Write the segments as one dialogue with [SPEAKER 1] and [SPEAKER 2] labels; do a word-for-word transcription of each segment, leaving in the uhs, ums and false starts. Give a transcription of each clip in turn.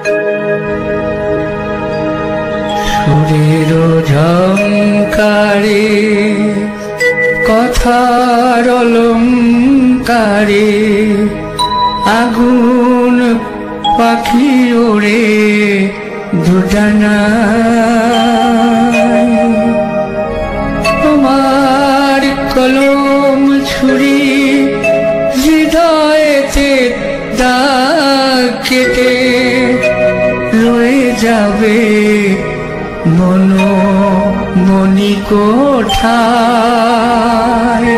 [SPEAKER 1] সুরের ঝংকারে কথার অলংকারে আগুন পাখি ওড়ে দুডানায়। তোমার কলম ছুরি হৃদয়েতে দাগ কেটে রয়ে যাবে মনো মনি কোঠায়।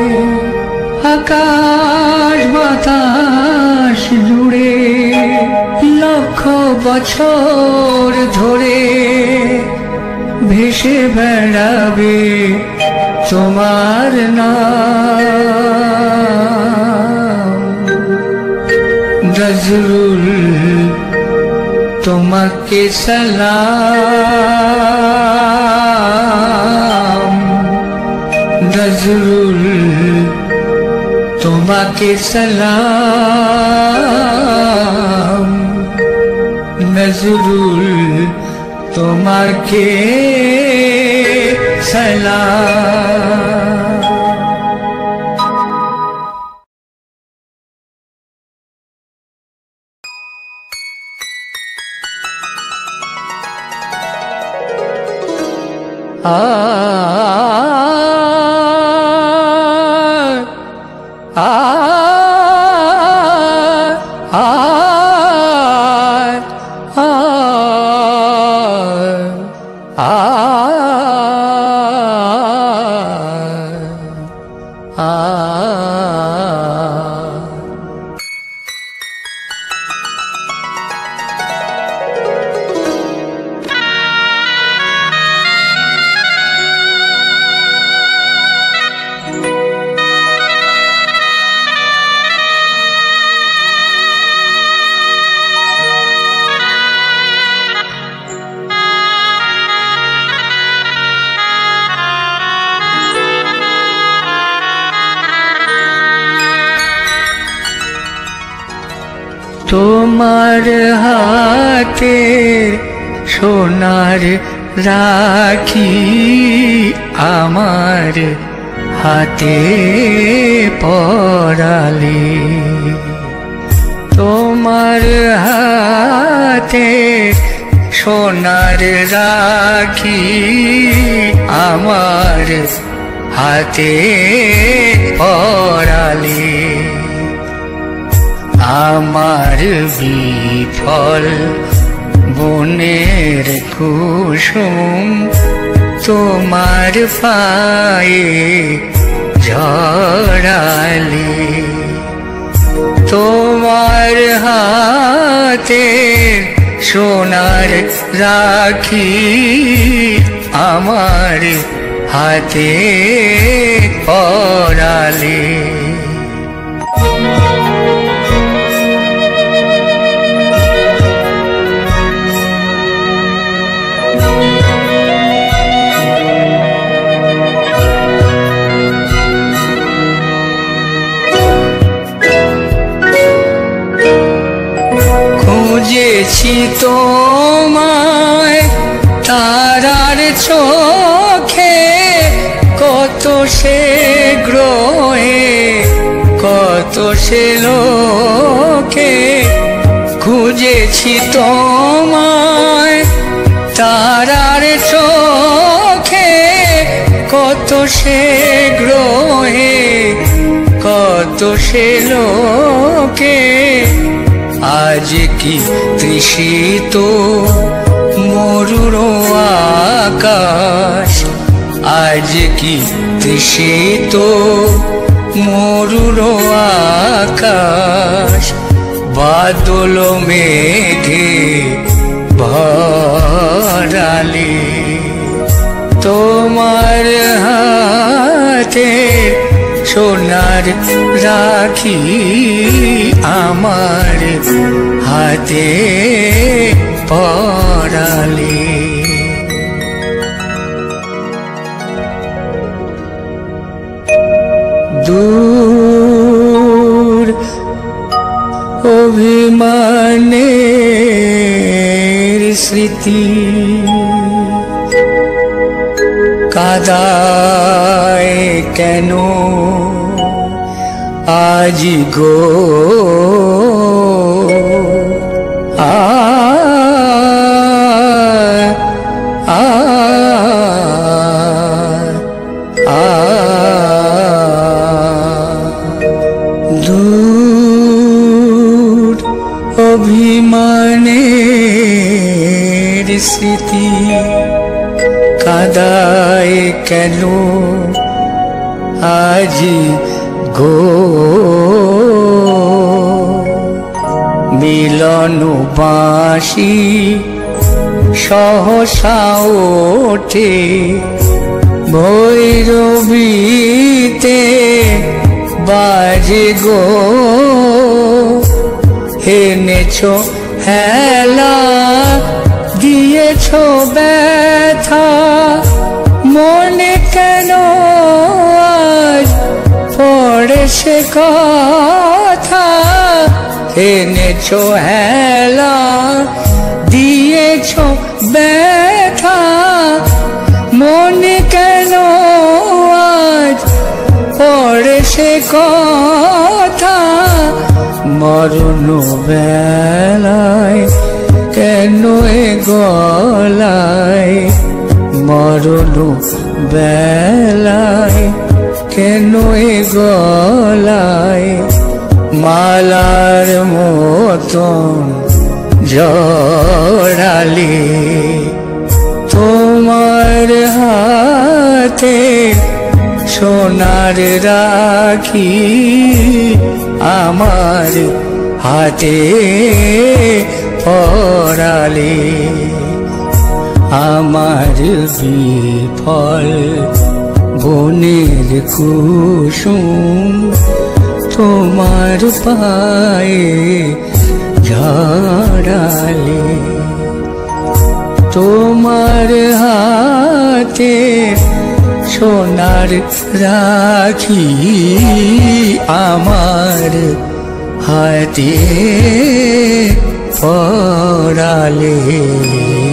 [SPEAKER 1] আকাশ বাতাস জুড়ে লক্ষ বছর ধরে ভেসে বেড়াবে তোমার নাম। নজরুল তোমাকে সালাম, নজরুল তোমাকে সালাম, নজরুল তোমাকে সালাম। আ আ আ আ আ তোমার হাতে সোনার রাখি আমার হাতে পরালে। তোমার হাতে সোনার রাখি আমার হাতে পরালে। আমার বিফল বনের কুসুম তোমার পায়ে ঝরালে। তোমার হাতে সোনার রাখি আমার হাতে পরালে। খুঁজেছি তোমায় তারার চোখে কত সে গ্রহে কত সে লোকে। খুঁজেছি তোমায় তারার চোখে কত সে গ্রহে কত সে লোকে। আজ কি তৃষিত মরুর আকাশ, আজ কি তৃষিত মরুর আকাশ। বাদল মেঘে ভরালে। তোমার হাতে সোনার রাখি আমার হাতে পরালে। দূর অভিমানে স্মৃতি কাদায় কেন আজি গো আ আ আ দূর অভিমানের স্মৃতি কাদায় কেন আজি গো মিলন বাঁশি সহসা ওঠে ভৈরবীতে বাজে গো হেনেছো হেলা দিয়েছো ব্যথা মনে কেন আজ পড়ে সে কথা এনেছো হেলা দিয়েছো ব্যথা মনে কেন আজ পড়ে সে কথা মরণ বেলায় কেন এ গলায় মরণ বেলায় কেন এ গলায় মালার মতন জড়ালে তোমার হাতে সোনার রাখি আমার হাতে পরালে আমার বিফল বনের কুসুম তোমার পায়ে ঝাড়ালে তোমার হাতে সোনার রাখি আমার হাতে পরালে।